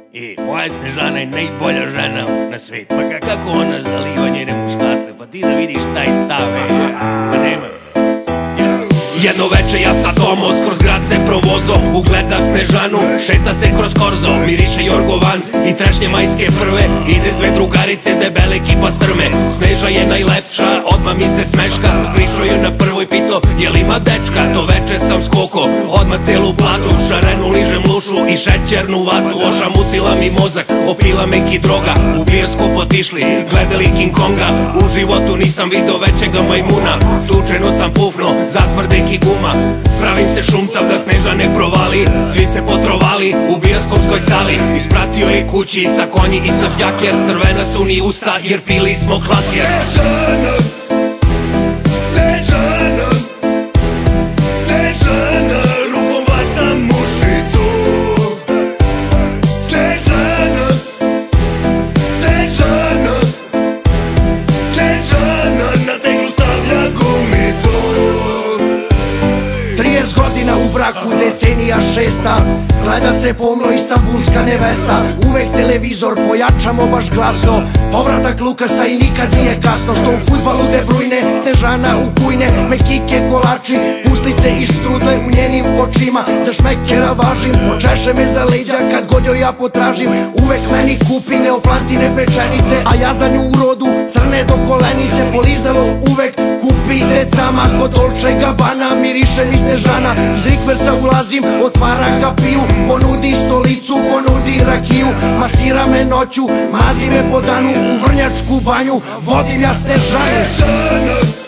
I moja Snežana je najbolja žena na svetu. Pa kako ona zaliva njene muškate, pa ti da vidiš taj stav, pa nema. Jedno veče ja sa Tomos kroz grad se provozo, ugledam Snežanu, šeta se kroz korzo, miriše jorgovan i trešnje majske prve, ide s dve drugarice, debele kipa strme. Sneža je najlepša, odmah mi se smeška, prišao je na prvoj pito, jel ima dečka? To veče sam skoko, odmah celu platu, šarenu ližem lušu i šećernu vatu. Ošamutila mi mozak, opila me ki droga, u bioskop otišli, gledali King Konga. U životu nisam video većega majmuna, slučajno sam pufno, zasmrde ki guma. Pravim se šumtav da Sneža ne provali, svi se potrovali u bioskopskoj sali. Ispratio je kući i sa konji i sa fjaker, crvena su ni usta jer pili smo klaker. Snežana, Snežana, Snežana, rukom vatam mušicu. Snežana, Snežana, Snežana, na teglu stavlja gumicu. 30 godina u braku, decenija šesta, gleda se pomno istanbulska nevesta. Uvek televizor pojačamo baš glasno, povratak Lukasa i nikad nije kasno. Što u fudbalu De Bruyne, Snežana u kujne, mekike, kolači, puslice i štrudle u njenim očima. Za šmekera važim, počeše me za leđa kad god joj ja potražim. Uvek meni kupi neoplantine pečenice, a ja za nju u rodu crne do kolenice. Polizalo uvek kupi decama, kod Dolce Gabbana miriše mi Snežana. Iz rikverca ulazim, otvara kapiju, ponudi stolicu, ponudi rakiju. Masira me noću, mazi me po danu, u vrnjačku banju vodim ja Snežanu.